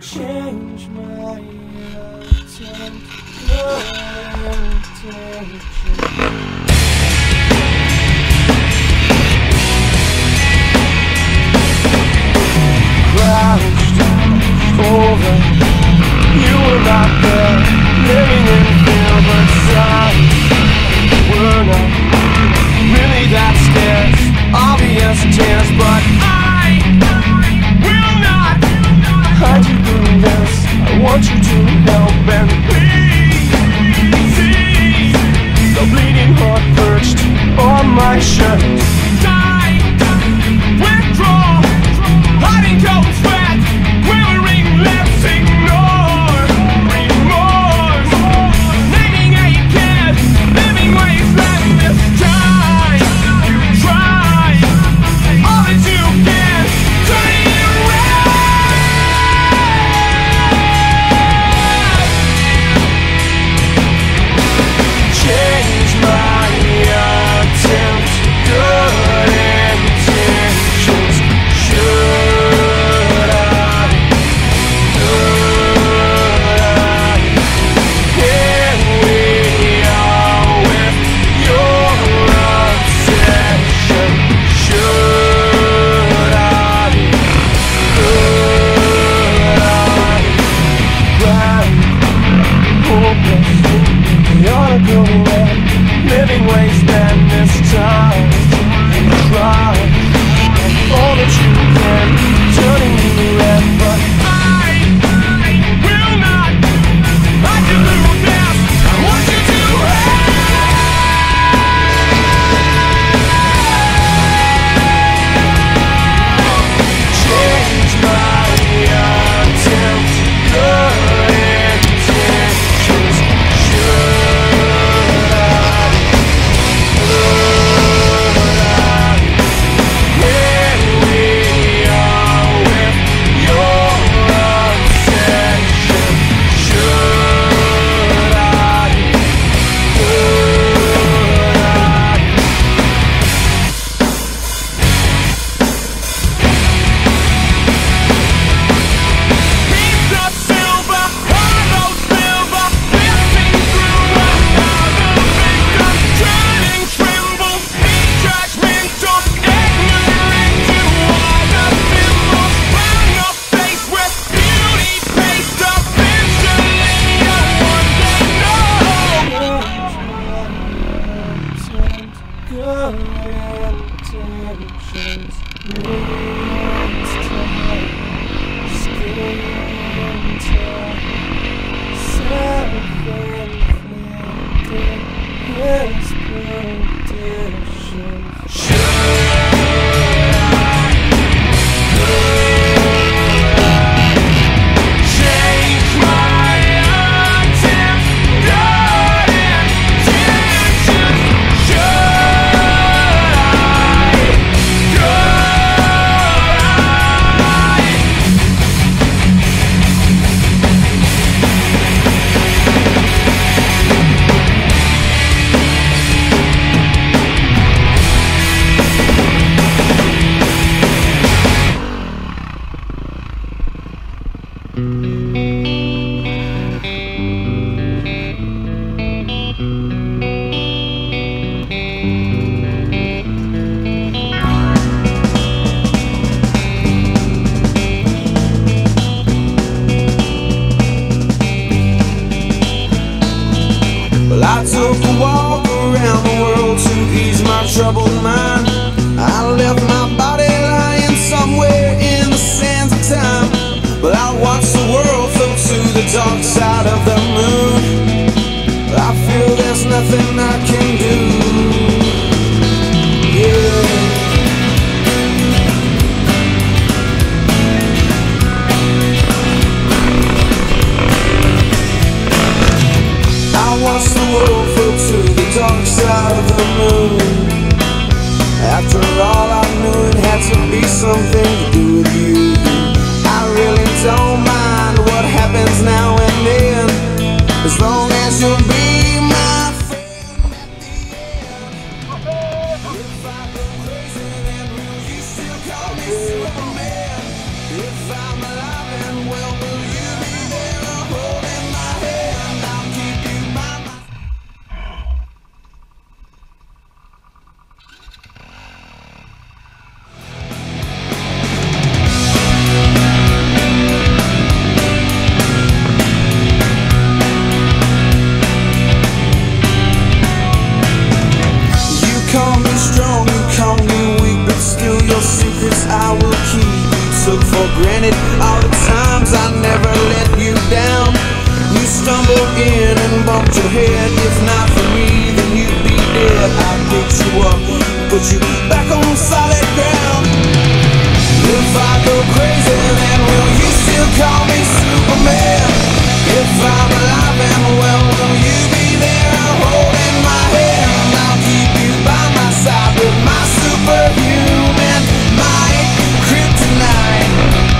change my attempt, intention. Crouched over, you were not there, living in fear, but signs were not really that scarce. Obvious tears, but I will not hide you through this. I want you to help and please see the bleeding heart perched on my shirt. Die, withdraw, hiding cold sweat, quivering lips, ignore remorse, naming how you cared, living where you slept. This time you try all that you can, turning it around. Change my attempt, good intentions. Should I, could I? Here we are with your obsession. Should I, could I? Blind, hopeless, we ought to go away, living wasteland this time. Try all that you can, turning me red, but I will not hide you through this. I want you to change my attempt, good intentions. Should I, could I? Here we are with your obsession. Should I, could I? Piece of silver, hollow silver, piercing through another victim, turning tremble, be judgmental, ignorant to all the symbols, round your face with beauty paste, eventually you'll one day know. Good intentions, needs time, skin tone, self-inflicted expedition. Should I, could I? Change my attempt, good intentions. Should I, could I? for granted all the times I never let you down. You stumbled in and bumped your head. If not for me, then you'd be dead. I picked you up, put you back on solid ground. If I go crazy, then will you still call me Superman? If I'm alive and well, will you be there holding my hand? I'll keep you by my side with my superhuman might, kryptonite.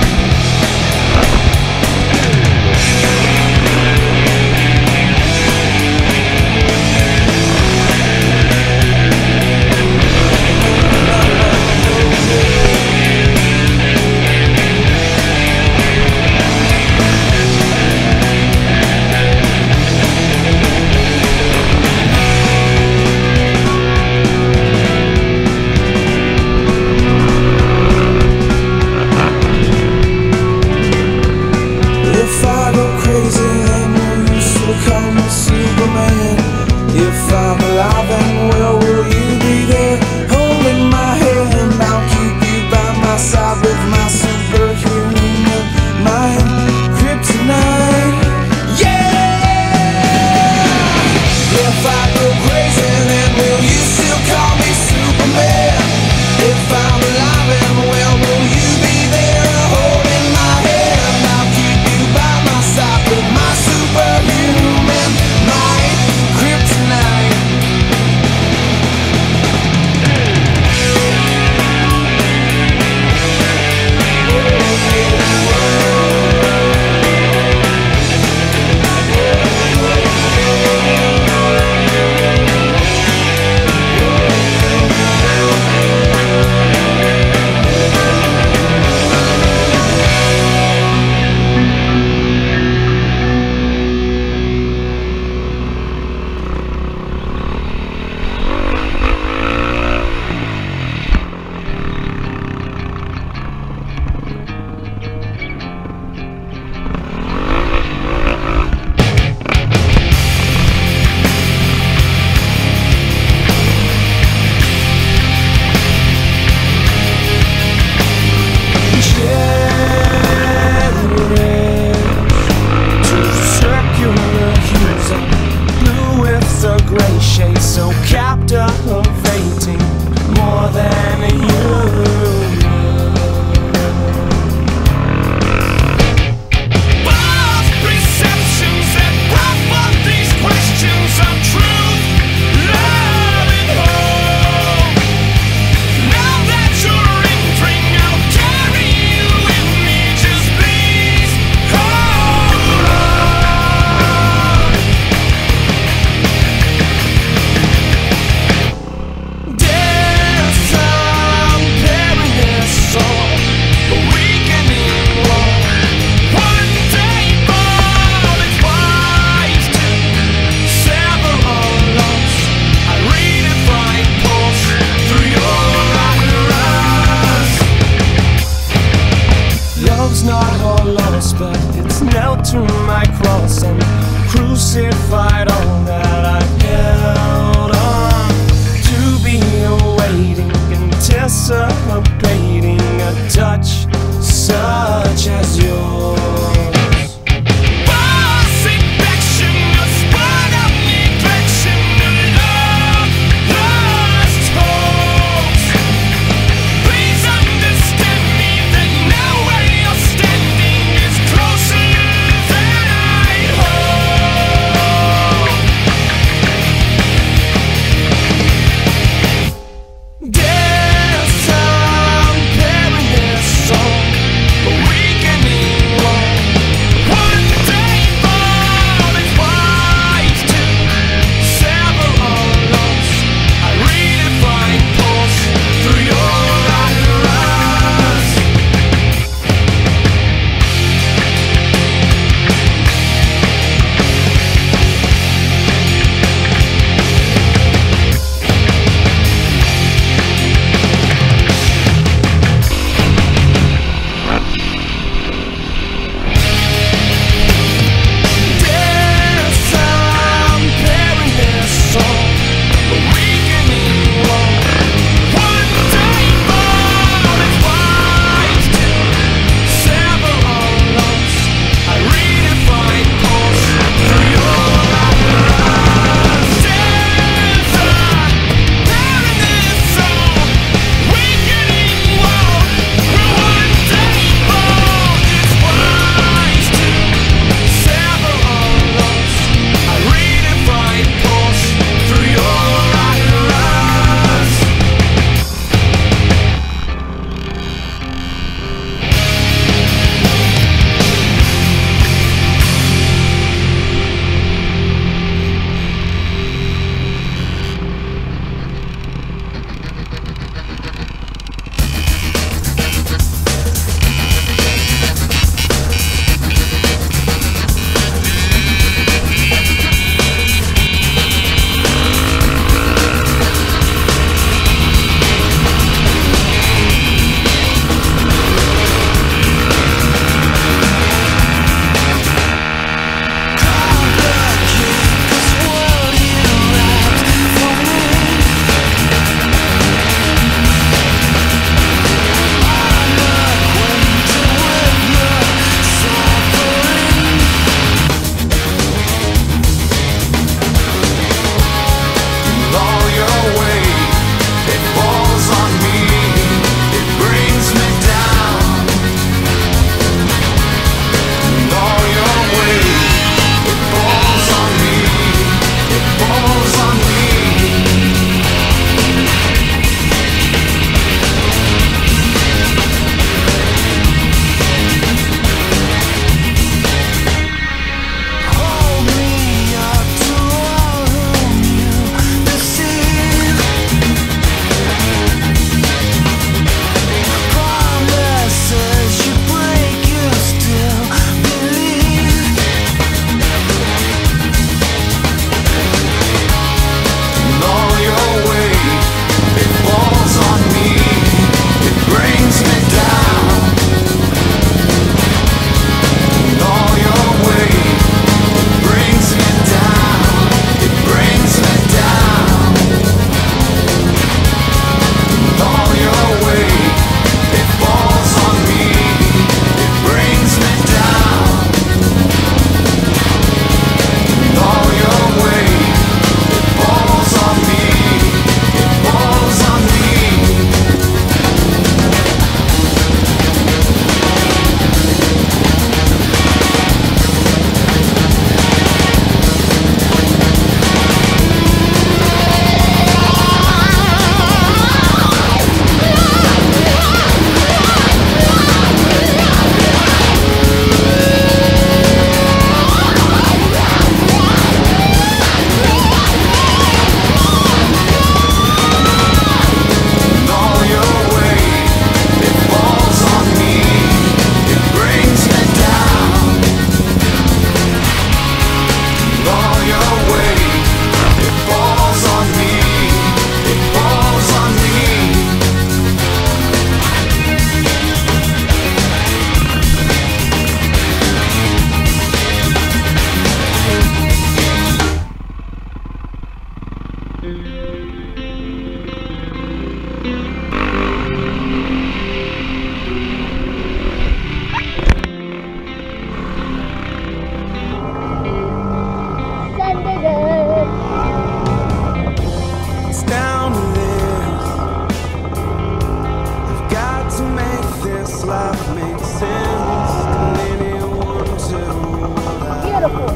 life makes sense. Can anyone tell what I've Beautiful.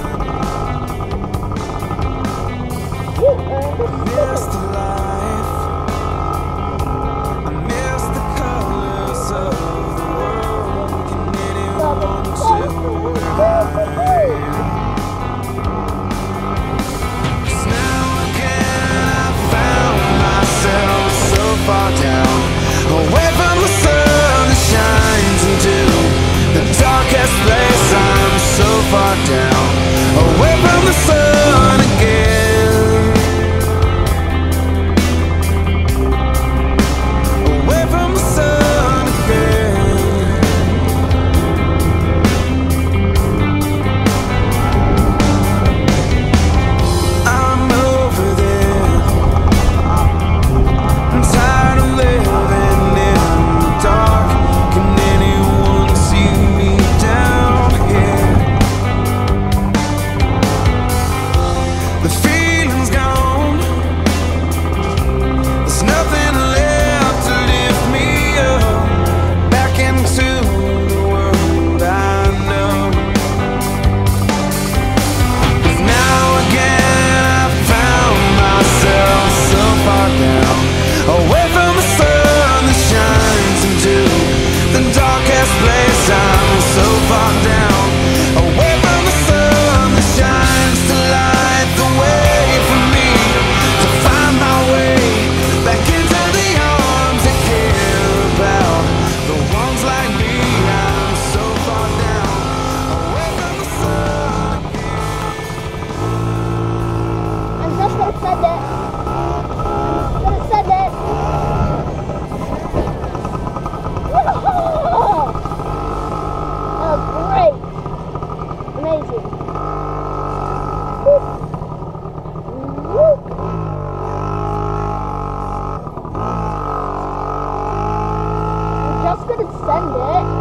You earned I miss it. the life. I miss the colors of the world. Can anyone tell where I am? 'Cause now again I found myself so far down, away from the sun that shines into the darkest place. I'm so far down, away from the sun again, away from the sun again. I'm over there. I'm tired of living in the dark. Can anyone see me down here? The feeling's gone. There's nothing left to lift me up back into the world I know. 'Cause now again I found myself so far down, away from the sun that shines into the darkest place. I'm so far down, away from the sun that shines to light the way for me to find my way back into the arms that care about the ones like me. I'm so far down, away from the sun. I'm just gonna send it. I'm gonna send it. Whoa! That was great. Amazing. Woo. Woo. I'm just gonna send it.